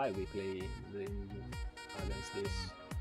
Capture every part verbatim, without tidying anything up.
why we play the, against this.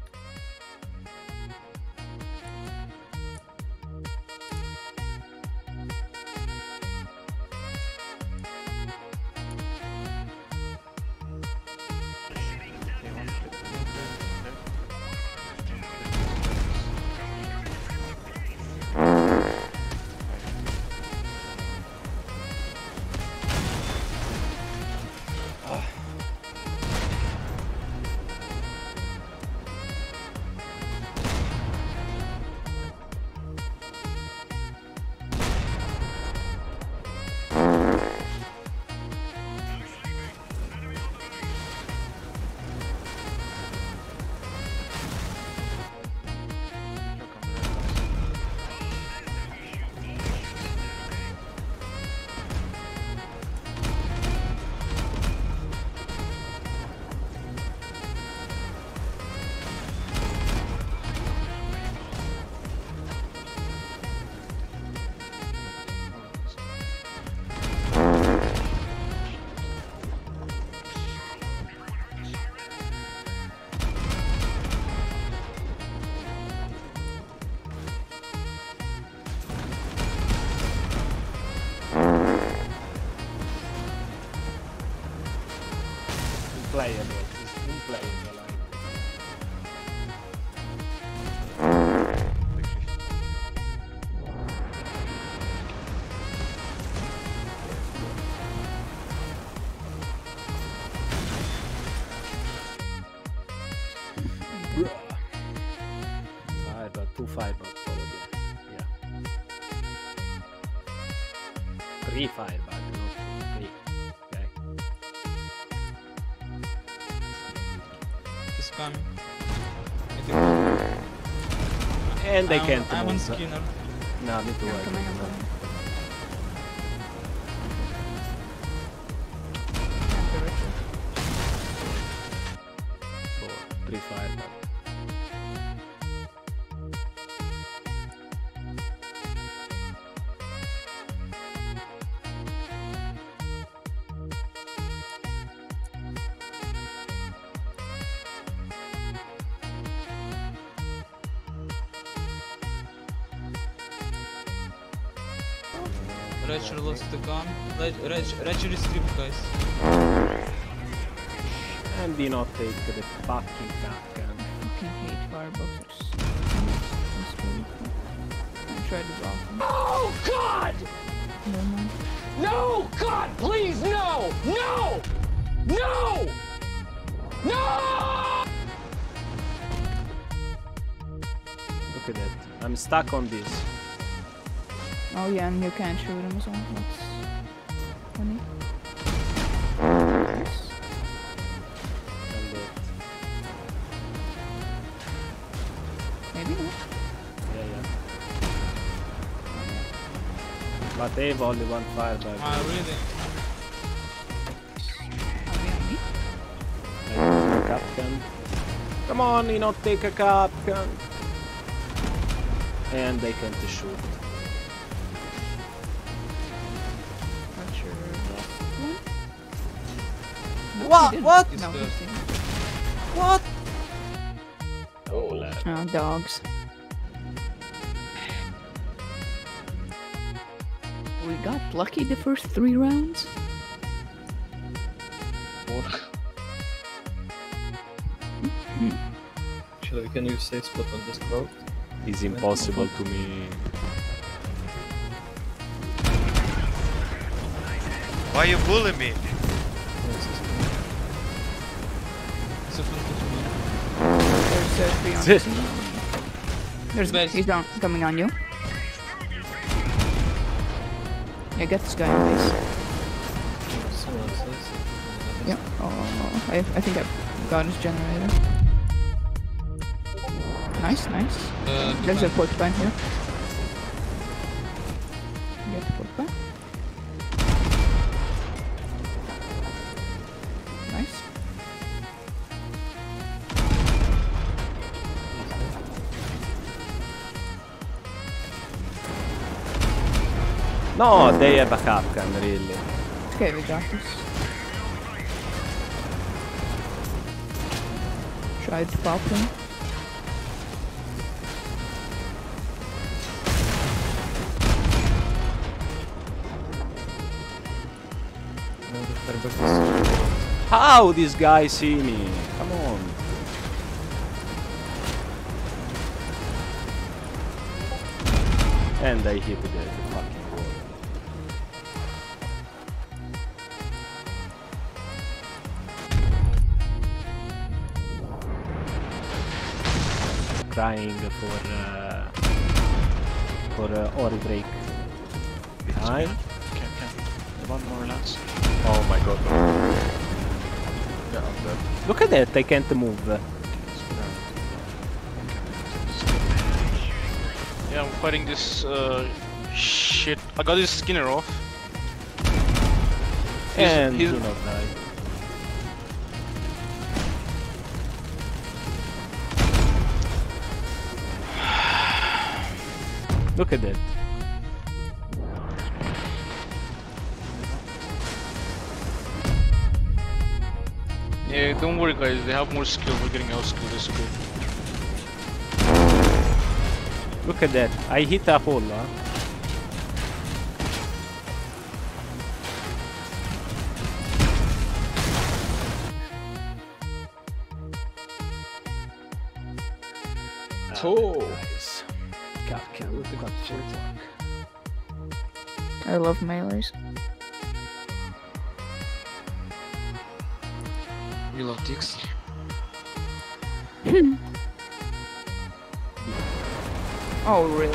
Unplayable, it's unplayable. Fireball, two fireballs probably. Yeah. Three fireballs, not three. Okay. He's coming. And they I'm, can't I'm on move. Skinner. No, me too. I'm I coming, I'm can't move. Four, three fireballs. Ratcher lost the gun. Ratcher is stripped, guys. And do not take the fucking shotgun. fucking hate fireboxers. I'm trying to block them. Oh God! Never mind. No! God, please, no! No! No! No! Look at that. I'm stuck on this. Oh yeah, and you can't shoot him as well. That's funny. Nice. I'm dead. Maybe not. Yeah, yeah. But they've only one fireball. Ah, really? Are we on me? I take a captain. Come on, you not take a captain. And they can't shoot. Archer lost one? No, What? he didn't. What? He's No, good. he didn't. What? Oh, lad. Oh, dogs. We got lucky the first three rounds. Actually, we can use safe spot on this crowd. It's impossible to me. Why you bully me? It's a front of me. There's uh, three on Zit. There's Guys. he's down, coming on you. Yeah, get this guy in place. Someone says. Yeah. Oh, I, I think I got his generator. Nice, nice. Uh, There's a porcupine here. Get the porcupine. Nice. No, they have a capcan, really. Okay, we got this. Tried to pop him. How this guy see me? Come on. And I hit the, the fucking wall. Crying for uh, for uh, oil break. Behind. Okay, okay. One more lads. Oh my god. Yeah, I'm dead. Look at that, I can't move. Yeah, I'm fighting this uh, shit. I got his Skinner off. He's- And he's- do not die. Look at that. Yeah, don't worry guys, they have more skill, we're getting out skill, it's okay. Look at that. I hit a hole, huh? Oh. Nice. Got killed. Got shit. I love melees. We love dicks. Oh, really?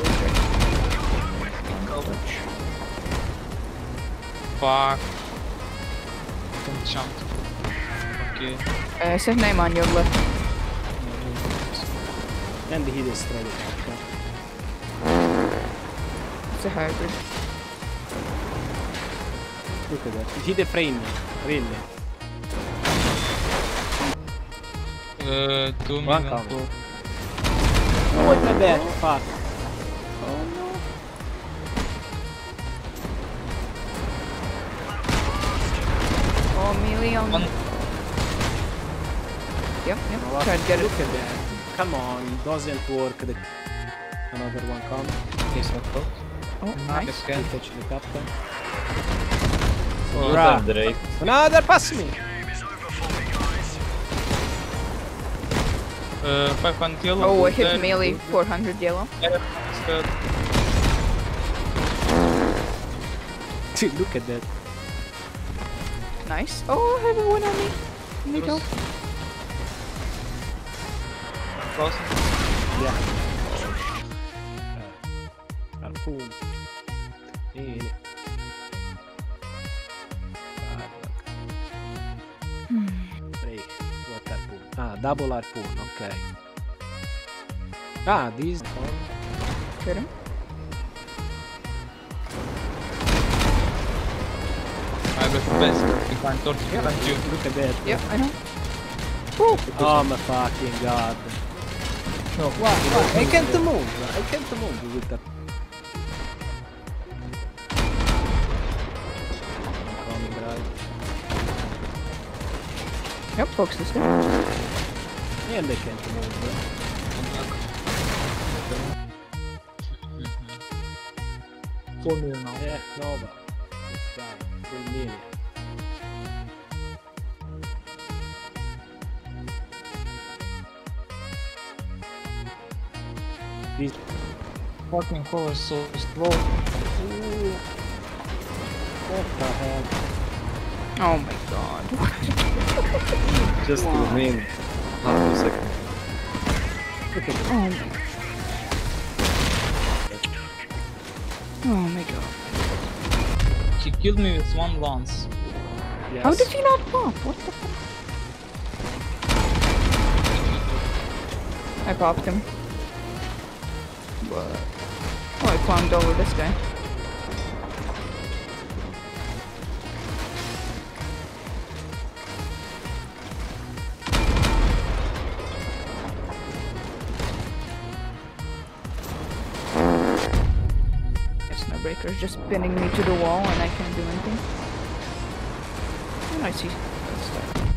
Fuck. Don't jump. Okay. Uh, set name on your left. And he destroyed it. It's a hybrid. Look at that. He the frame. Really. Uh, two One million. combo. Oh, look at that. Fuck. Oh, melee on. One. Yep, yep. What? Try to get it. Look at that. Come on. Doesn't work. The... Another one come. He's not close. Oh, nice. He touch the captain. Oh, Bruh. damn, Drake. Another pass me. Uh, five hundred yellow. Oh, I hit dead. melee four hundred yellow. Yeah, it's dead. Dude, look at that. Nice. Oh, I have a one on me. Let me go. Close. Yeah. Harpoon. Bene. Break. What harpoon? Ah, double harpoon, ok. Ah, this one. Get him. I got the best. You can't touch it, can't you? Look at that. Yep, I know. Oh my fucking god. No, what? What? I can't move. I can't move with that. I'm coming, right? Yep, focus this guy. And I can't move. Four million now. Yeah, Nova. This guy. Full million. This Fucking core is so slow. Ooh. What the hell? Oh my god. Just to remain half a second. Look at that. Oh my. Oh my god. He killed me with one lance. Yes. How did he not pop? What the fuck? I popped him. But... Oh, I climbed over this guy. Snowbreaker's just pinning me to the wall and I can't do anything. Oh, I see. Let's start.